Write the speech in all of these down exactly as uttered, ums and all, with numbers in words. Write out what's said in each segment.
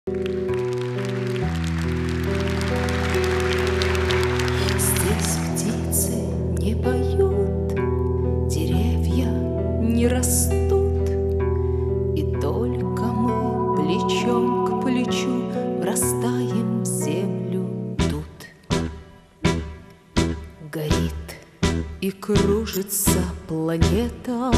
Здесь птицы не поют, деревья не растут, и только мы плечом к плечу врастаем в землю тут. Горит и кружится планета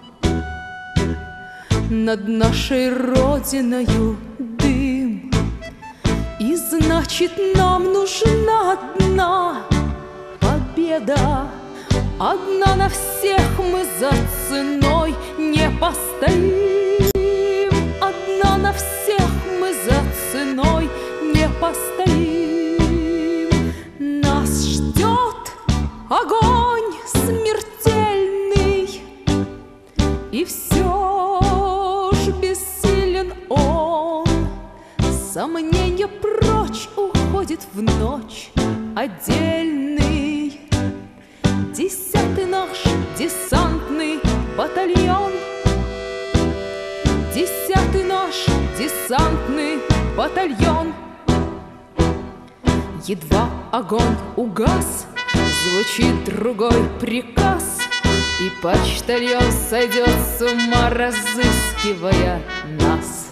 над нашей родиною дым, и значит нам нужна одна победа. Одна на всех мы за ценой не постоим. Одна на всех мы за ценой не постоим. Нас ждет огонь смертельный, и все ж бессилен он. Сомнение прочь уходит в ночь отдельный. Десятый наш десантный батальон, Десятый наш десантный батальон. Едва огонь угас, звучит другой приказ, и почтальон сойдет с ума, разыскивая нас.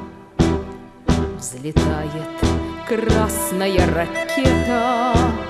Взлетает красная ракета,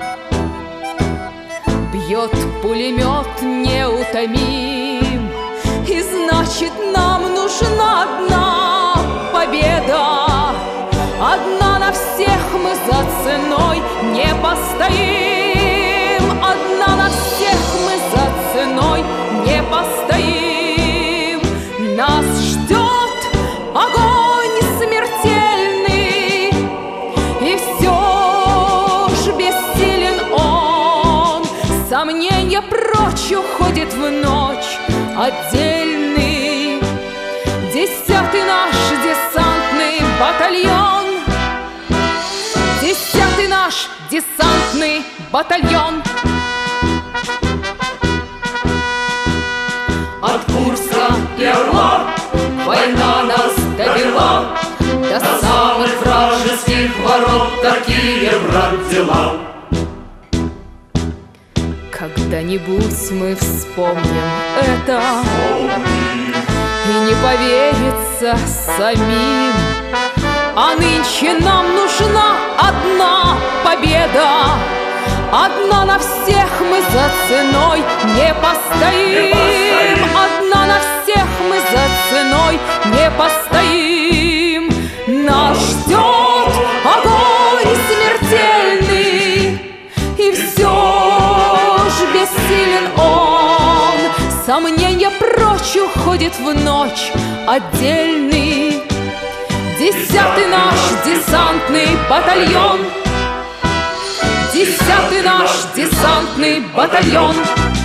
бьет пулемет неутомим, и значит нам нужна одна победа. Одна на всех мы за ценой не постоим. Одна на всех мы за ценой не постоим. Нас ждет огонь смертельный, и все ж бессилен он. Сомнение прочь уходит в ночь отдельный. Десятый наш десантный батальон, Десятый наш десантный батальон. От Курска и Орла война нас довела, до самых вражеских ворот такие враг дела. Когда-нибудь мы вспомним это, и не поверится самим. А нынче нам нужна одна победа. Одна на всех мы за ценой не постоим. Одна на всех мы за ценой не постоим. Нас ждет огонь смертельный, и все ж бессилен он. Сомнение прочь уходит в ночь отдельный. Десятый наш десантный батальон, Десятый наш десантный батальон.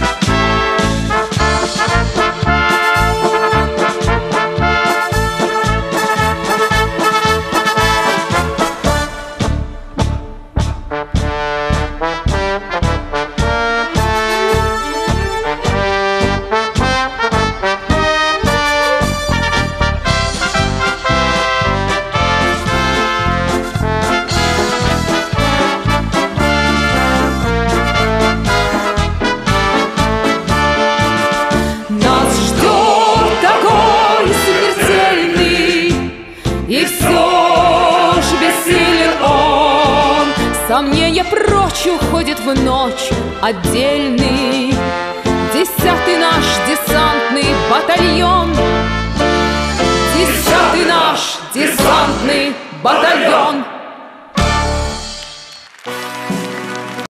И все ж бессилен он. Сомнение прочь уходит в ночь отдельный. Десятый наш десантный батальон, Десятый наш десантный батальон.